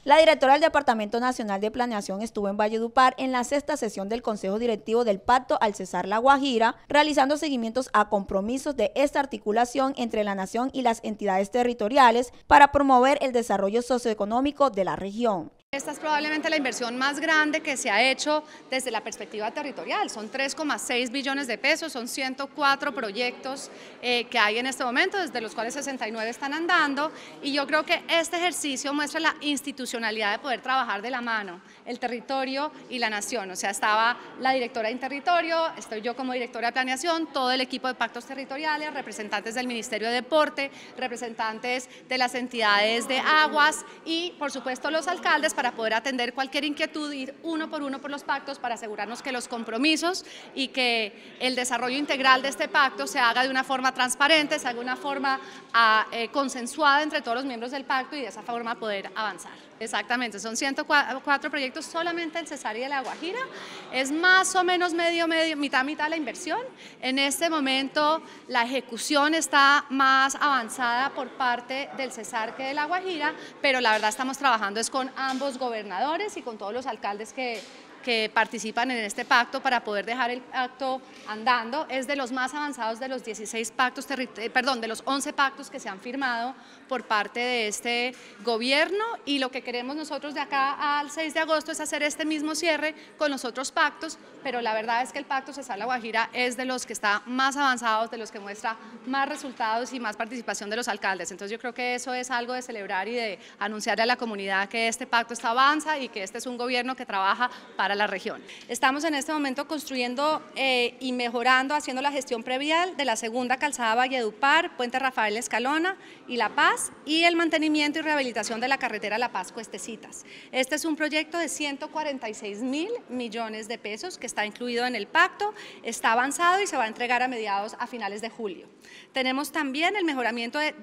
La directora del Departamento Nacional de Planeación estuvo en Valledupar en la sexta sesión del Consejo Directivo del Pacto al Cesar La Guajira, realizando seguimientos a compromisos de esta articulación entre la nación y las entidades territoriales para promover el desarrollo socioeconómico de la región. Esta es probablemente la inversión más grande que se ha hecho desde la perspectiva territorial. Son 3,6 billones de pesos, son 104 proyectos que hay en este momento, desde los cuales 69 están andando, y yo creo que este ejercicio muestra la institucionalidad de poder trabajar de la mano, el territorio y la nación. O sea, estaba la directora de Interterritorio, estoy yo como directora de Planeación, todo el equipo de pactos territoriales, representantes del Ministerio de Deporte, representantes de las entidades de aguas y, por supuesto, los alcaldes, para poder atender cualquier inquietud, ir uno por los pactos para asegurarnos que los compromisos y que el desarrollo integral de este pacto se haga de una forma transparente, se haga de una forma consensuada entre todos los miembros del pacto y de esa forma poder avanzar. Exactamente, son 104 proyectos solamente en Cesar y de La Guajira, es más o menos mitad la inversión. En este momento la ejecución está más avanzada por parte del Cesar que de La Guajira, pero la verdad estamos trabajando es con ambos gobernadores y con todos los alcaldes que participan en este pacto para poder dejar el pacto andando. Es de los más avanzados de los 16 pactos, de los 11 pactos que se han firmado por parte de este gobierno, y lo que queremos nosotros de acá al 6 de agosto es hacer este mismo cierre con los otros pactos, pero la verdad es que el pacto Cesar La Guajira es de los que está más avanzados, de los que muestra más resultados y más participación de los alcaldes. Entonces yo creo que eso es algo de celebrar y de anunciarle a la comunidad que este pacto está avanza y que este es un gobierno que trabaja para la región. Estamos en este momento construyendo y mejorando, haciendo la gestión previal de la segunda calzada Valledupar, Puente Rafael Escalona y La Paz, y el mantenimiento y rehabilitación de la carretera La Paz-Cuestecitas. Este es un proyecto de 146.000 millones de pesos que está incluido en el pacto, está avanzado y se va a entregar a finales de julio. Tenemos también el mejoramiento de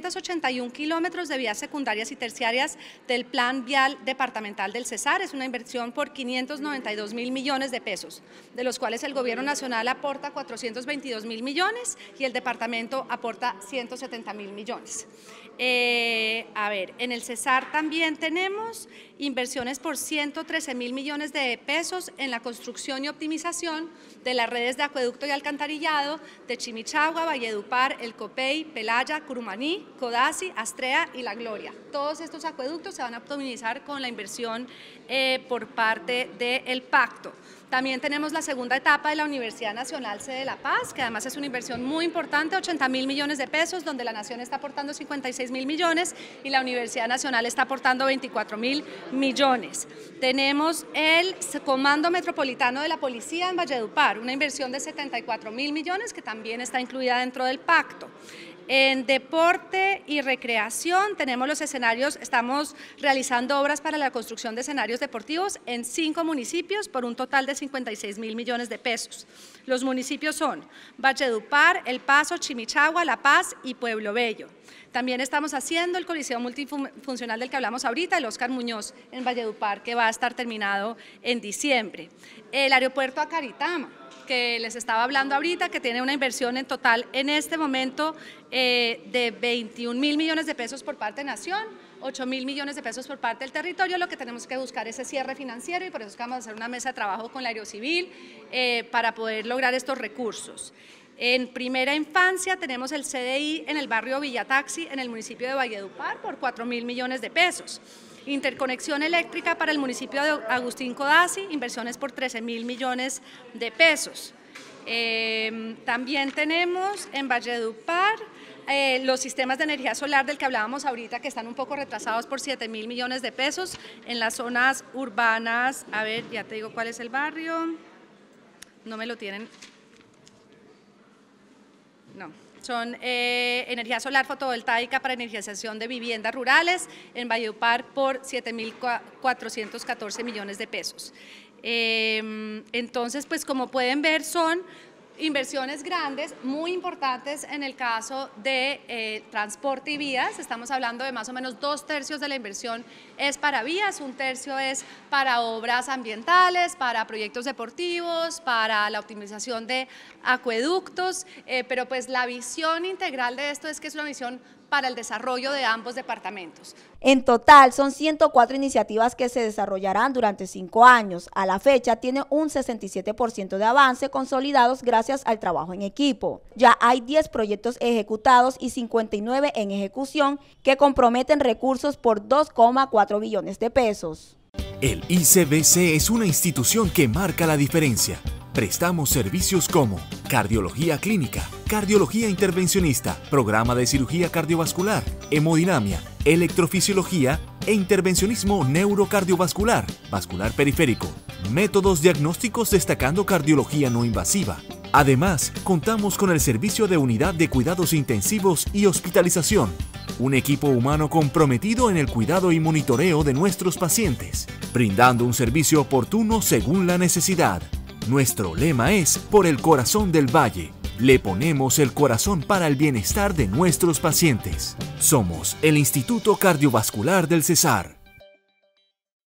281 kilómetros de vías secundarias y terciarias del Plan Vial Departamental del Cesar. Es una inversión por 592.000 millones de pesos, de los cuales el Gobierno Nacional aporta 422.000 millones y el departamento aporta 170.000 millones. En el Cesar también tenemos inversiones por 113.000 millones de pesos en la construcción y optimización de las redes de acueducto y alcantarillado de Chimichagua, Valledupar, El Copey, Pelaya, Curumaní, Codazzi, Astrea y La Gloria. Todos estos acueductos se van a optimizar con la inversión por parte del pacto. También tenemos la segunda etapa de la Universidad Nacional Sede de La Paz, que además es una inversión muy importante, 80.000 millones de pesos, donde la Nación está aportando 56.000 millones y la Universidad Nacional está aportando 24.000 millones. Tenemos el Comando Metropolitano de la Policía en Valledupar, una inversión de 74.000 millones que también está incluida dentro del pacto. En deporte y recreación tenemos los escenarios, estamos realizando obras para la construcción de escenarios deportivos en 5 municipios por un total de 56.000 millones de pesos. Los municipios son Valledupar, El Paso, Chimichagua, La Paz y Pueblo Bello. También estamos haciendo el Coliseo Multifuncional del que hablamos ahorita, el Óscar Muñoz en Valledupar, que va a estar terminado en diciembre. El aeropuerto Acaritama, que les estaba hablando ahorita, que tiene una inversión en total en este momento de 21.000 millones de pesos por parte de Nación, 8.000 millones de pesos por parte del territorio. Lo que tenemos que buscar es ese cierre financiero y por eso es que vamos a hacer una mesa de trabajo con la Aerocivil para poder lograr estos recursos. En primera infancia tenemos el CDI en el barrio Villataxi en el municipio de Valledupar por 4.000 millones de pesos. Interconexión eléctrica para el municipio de Agustín Codazzi, inversiones por 13.000 millones de pesos. También tenemos en Valledupar los sistemas de energía solar del que hablábamos ahorita, que están un poco retrasados por 7.000 millones de pesos en las zonas urbanas. A ver, ya te digo cuál es el barrio, no me lo tienen. No, son energía solar fotovoltaica para energización de viviendas rurales en Valledupar por 7.414 millones de pesos. Entonces, pues como pueden ver, son inversiones grandes, muy importantes en el caso de transporte y vías. Estamos hablando de más o menos 2/3 de la inversión es para vías, 1/3 es para obras ambientales, para proyectos deportivos, para la optimización de acueductos, pero pues la visión integral de esto es que es una visión para el desarrollo de ambos departamentos. En total, son 104 iniciativas que se desarrollarán durante 5 años. A la fecha, tiene un 67% de avance consolidados gracias al trabajo en equipo. Ya hay 10 proyectos ejecutados y 59 en ejecución que comprometen recursos por 2,4 billones de pesos. El ICBC es una institución que marca la diferencia. Prestamos servicios como cardiología clínica, cardiología intervencionista, programa de cirugía cardiovascular, hemodinamia, electrofisiología e intervencionismo neurocardiovascular, vascular periférico, métodos diagnósticos destacando cardiología no invasiva. Además, contamos con el servicio de unidad de cuidados intensivos y hospitalización, un equipo humano comprometido en el cuidado y monitoreo de nuestros pacientes, brindando un servicio oportuno según la necesidad. Nuestro lema es por el corazón del Valle. Le ponemos el corazón para el bienestar de nuestros pacientes. Somos el Instituto Cardiovascular del Cesar.